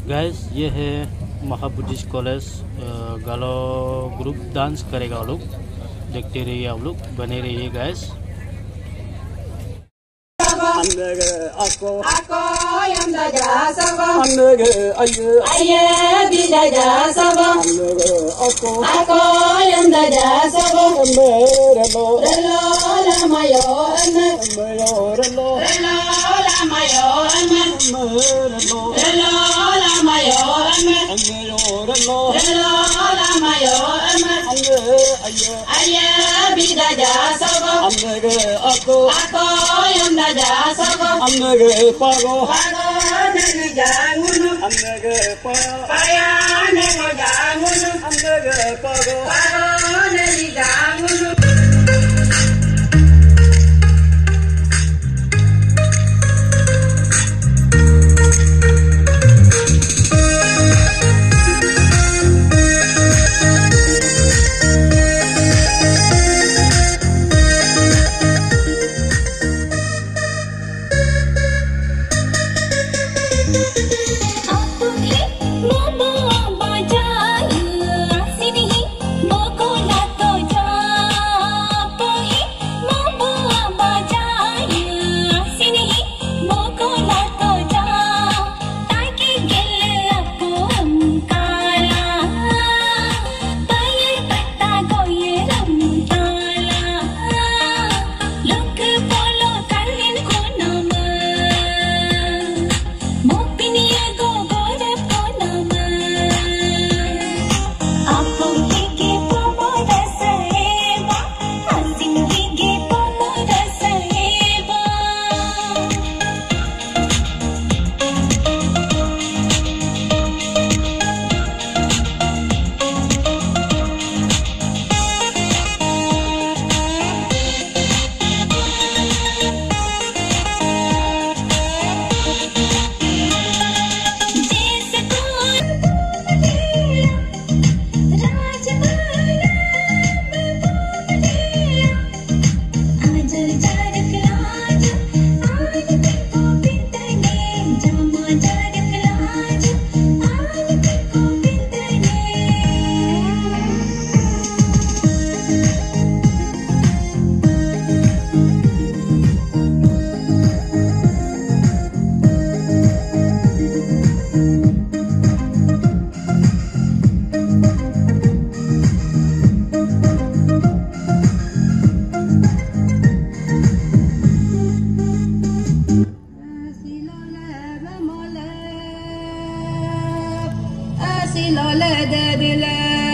Guys ये है Mahabuddhist college गालो ग्रुप डांस करेगा वो लोग। देखते रहिए आप लोग, बने रहिए guys. Ako yang daja sabo, aye di daja sabo. Ako yang daja sabo, relo la mayo ane, relo la mayo ane, relo la mayo ane, relo la mayo ane, aye di daja sabo. Ako yang daja sabo. Amnege pago negi jangunu amnege paya negi jangunu amnege pago negi jangunu Silole de dile